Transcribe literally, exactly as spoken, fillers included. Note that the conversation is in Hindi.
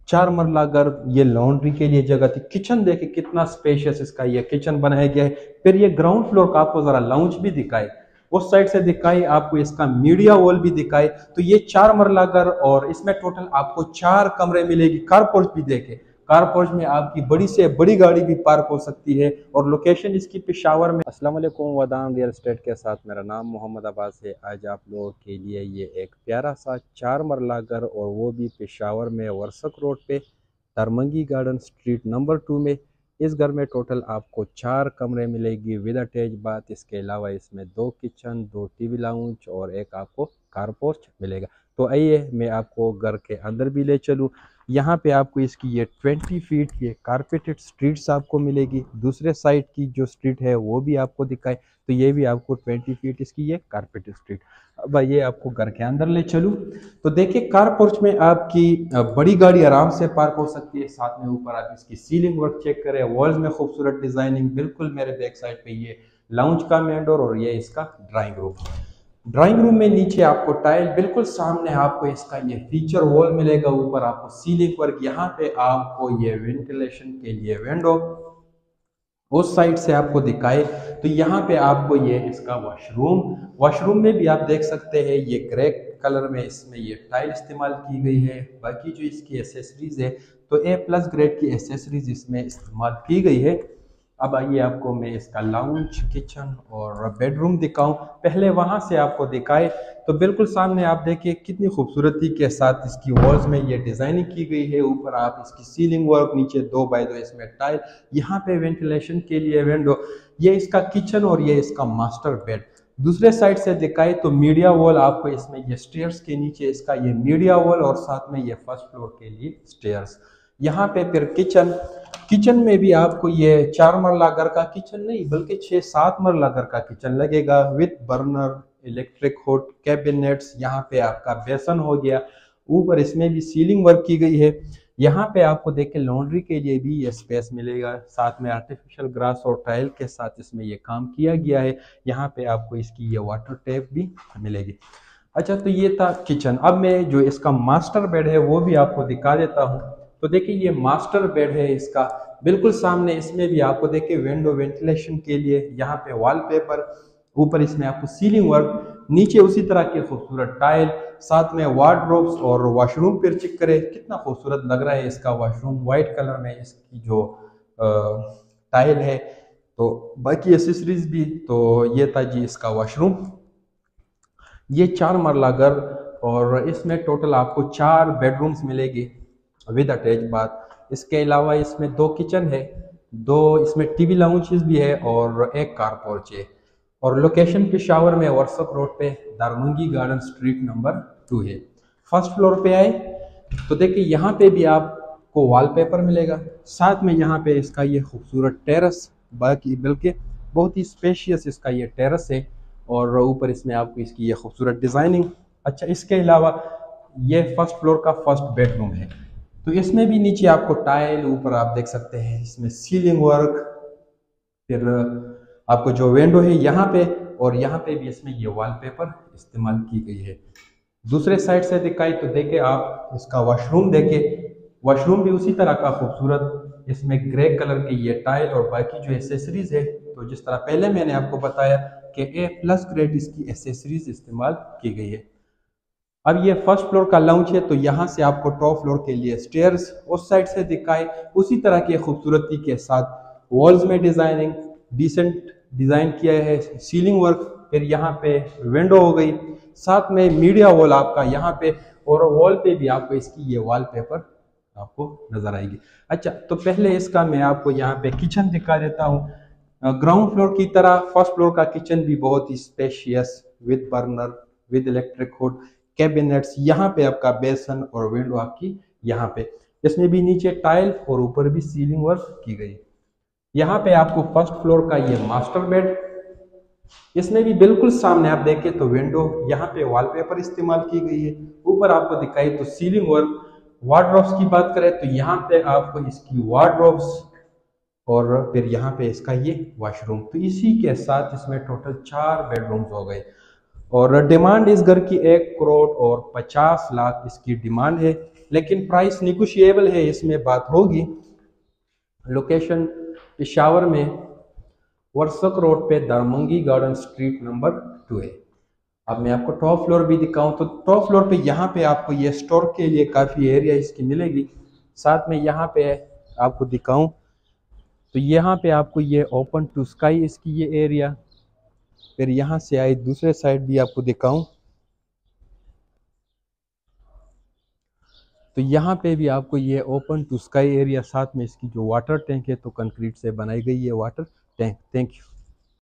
चार मरला घर, ये लॉन्ड्री के लिए जगह थी। किचन देखे कितना स्पेशियस इसका ये किचन बनाया गया है। फिर ये ग्राउंड फ्लोर का आपको जरा लाउंज भी दिखाए, उस साइड से दिखाई, आपको इसका मीडिया वॉल भी दिखाए। तो ये चार मरला घर और इसमें टोटल आपको चार कमरे मिलेगी। कारपोर्च भी देखे, कारपोर्च में आपकी बड़ी से बड़ी गाड़ी भी पार्क हो सकती है। और लोकेशन इसकी पेशावर में। अस्सलाम वालेकुम, वदाम रियल एस्टेट के साथ मेरा नाम मोहम्मद अब्बास है। आज आप लोगों के लिए ये एक प्यारा सा चार मरला घर, और वो भी पेशावर में वर्सक रोड पे तरमंगी गार्डन स्ट्रीट नंबर टू में। इस घर में टोटल आपको चार कमरे मिलेगी विद अटैच बाथ। इसके अलावा इसमें दो किचन, दो टीवी लाउंज और एक आपको कारपोर्च मिलेगा। तो आइए मैं आपको घर के अंदर भी ले चलूँ। यहाँ पे आपको इसकी ये ट्वेंटी फीट ये कारपेटेड स्ट्रीट्स आपको मिलेगी। दूसरे साइड की जो स्ट्रीट है वो भी आपको दिखाए, तो ये भी आपको ट्वेंटी फीट इसकी ये कारपेटेड स्ट्रीट। अब ये आपको घर के अंदर ले चलूँ तो देखिए, कारपोर्च में आपकी बड़ी गाड़ी आराम से पार्क हो सकती है। साथ में ऊपर आप इसकी सीलिंग वर्क चेक करें, वॉल्स में खूबसूरत डिजाइनिंग। बिल्कुल मेरे बैक साइड पे ये लाउंज का मेन डोर और ये इसका ड्राइंग रूम। ड्राइंग रूम में नीचे आपको टाइल, बिल्कुल सामने आपको इसका ये फीचर वॉल मिलेगा। ऊपर आपको सीलिंग वर्क, यहाँ पे आपको ये वेंटिलेशन के लिए विंडो उस साइड से आपको दिखाए। तो यहाँ पे आपको ये इसका वॉशरूम, वॉशरूम में भी आप देख सकते हैं ये ग्रे कलर में इसमें ये टाइल इस्तेमाल की गई है। बाकी जो इसकी एसेसरीज है तो ए प्लस ग्रेड की एसेसरीज इसमें इस्तेमाल की गई है। अब आइए आपको मैं इसका लाउंज, किचन और बेडरूम दिखाऊं। पहले वहां से आपको दिखाए तो बिल्कुल सामने आप देखिए कितनी खूबसूरती के साथ इसकी वॉल्स में ये डिजाइनिंग की गई है। ऊपर आप इसकी सीलिंग वर्क, नीचे दो बाय दो इसमें टाइल, यहाँ पे वेंटिलेशन के लिए विंडो। ये इसका किचन और ये इसका मास्टर बेड। दूसरे साइड से दिखाए तो मीडिया वॉल आपको इसमें ये स्टेयर्स के नीचे इसका ये मीडिया वॉल और साथ में ये फर्स्ट फ्लोर के लिए स्टेयर्स। यहाँ पे फिर किचन, किचन में भी आपको ये चार मरला घर का किचन नहीं बल्कि छह सात मरला घर का किचन लगेगा with burner, electric hood, cabinets. यहाँ पे आपका बेसन हो गया। ऊपर इसमें भी सीलिंग वर्क की गई है। यहाँ पे आपको देखें लॉन्ड्री के लिए भी ये स्पेस मिलेगा। साथ में आर्टिफिशियल ग्रास और टाइल के साथ इसमें ये काम किया गया है। यहाँ पे आपको इसकी ये वाटर टैप भी मिलेगी। अच्छा, तो ये था किचन। अब मैं जो इसका मास्टर बेड है वो भी आपको दिखा देता हूँ। तो देखिए ये मास्टर बेड है इसका, बिल्कुल सामने इसमें भी आपको देखिए विंडो वेंटिलेशन के लिए। यहाँ पे वॉलपेपर, ऊपर इसमें आपको सीलिंग वर्क, नीचे उसी तरह के खूबसूरत टाइल, साथ में वार्डरोब्स और वॉशरूम पर चेक करें कितना खूबसूरत लग रहा है इसका वॉशरूम। व्हाइट कलर में इसकी जो टाइल है। तो बाकी एसेसरीज भी। तो ये था जी इसका वॉशरूम। ये चार मरला घर और इसमें टोटल आपको चार बेडरूम्स मिलेगी विद अटैच बाथ। इसके अलावा इसमें दो किचन है, दो इसमें टीवी लाउंजेस भी है और एक कारपोर्च है। और लोकेशन पेशावर में वर्सक रोड पे तरमंगी गार्डन स्ट्रीट नंबर टू है। फर्स्ट फ्लोर पे आए तो देखिए यहाँ पे भी आपको वॉलपेपर मिलेगा। साथ में यहाँ पे इसका ये खूबसूरत टेरेस, बाकी बल्कि बहुत ही स्पेशियस इसका ये टेरेस है। और ऊपर इसमें आपको इसकी ये खूबसूरत डिजाइनिंग। अच्छा, इसके अलावा ये फर्स्ट फ्लोर का फर्स्ट बेडरूम है। तो इसमें भी नीचे आपको टाइल, ऊपर आप देख सकते हैं इसमें सीलिंग वर्क। फिर आपको जो विंडो है यहाँ पे और यहाँ पे भी इसमें ये वॉलपेपर इस्तेमाल की गई है। दूसरे साइड से दिखाई तो देखिए आप इसका वॉशरूम देखिए, वॉशरूम भी उसी तरह का खूबसूरत। इसमें ग्रे कलर की ये टाइल और बाकी जो एसेसरीज है, तो जिस तरह पहले मैंने आपको बताया कि ए प्लस ग्रेड इसकी एसेसरीज इस्तेमाल की गई है। अब ये फर्स्ट फ्लोर का लाउंज है, तो यहाँ से आपको टॉप फ्लोर के लिए स्टेयर्स उस साइड से दिखाए उसी तरह की खूबसूरती के साथ। वॉल्स में डिजाइनिंग डिसेंट डिजाइन किया है, सीलिंग वर्क। फिर यहाँ पे विंडो हो गई, साथ में मीडिया वॉल आपका यहाँ पे, और वॉल पे भी आपको इसकी ये वॉलपेपर आपको नजर आएगी। अच्छा, तो पहले इसका मैं आपको यहाँ पे किचन दिखा देता हूँ। ग्राउंड फ्लोर की तरह फर्स्ट फ्लोर का किचन भी बहुत ही spacious with burner, with electric hood, cabinets. यहाँ पे आपका बेसन और विंडो आपकी यहाँ पे। इसमें भी नीचे टाइल और ऊपर भी सीलिंग वर्क की गई। यहाँ पे आपको फर्स्ट फ्लोर का ये मास्टर बेड, इसमें भी बिल्कुल सामने आप देखें तो विंडो, यहाँ पे वॉलपेपर इस्तेमाल की गई है। ऊपर आपको दिखाई तो सीलिंग वर्क। वार्डरोब्स की बात करें तो यहाँ पे आपको इसकी वार्डरोब्स और फिर यहाँ पे इसका ये वॉशरूम। तो इसी के साथ इसमें टोटल चार बेडरूम्स हो गए। और डिमांड इस घर की एक करोड़ और पचास लाख इसकी डिमांड है। लेकिन प्राइस निगोशिएबल है, इसमें बात होगी। लोकेशन पेशावर में वर्सक रोड पे दरमंगी गार्डन स्ट्रीट नंबर टू है। अब मैं आपको टॉप फ्लोर भी दिखाऊं तो टॉप फ्लोर पे यहाँ पे आपको ये स्टोर के लिए काफ़ी एरिया इसकी मिलेगी। साथ में यहाँ पे आपको दिखाऊं तो यहाँ पे आपको ये ओपन टू स्काई इसकी ये एरिया, फिर यहाँ से आए दूसरे साइड भी आपको दिखाऊं तो यहाँ पे भी आपको ये ओपन टू स्काई एरिया, साथ में इसकी जो वाटर टैंक है तो कंक्रीट से बनाई गई है वाटर टैंक। Thank you.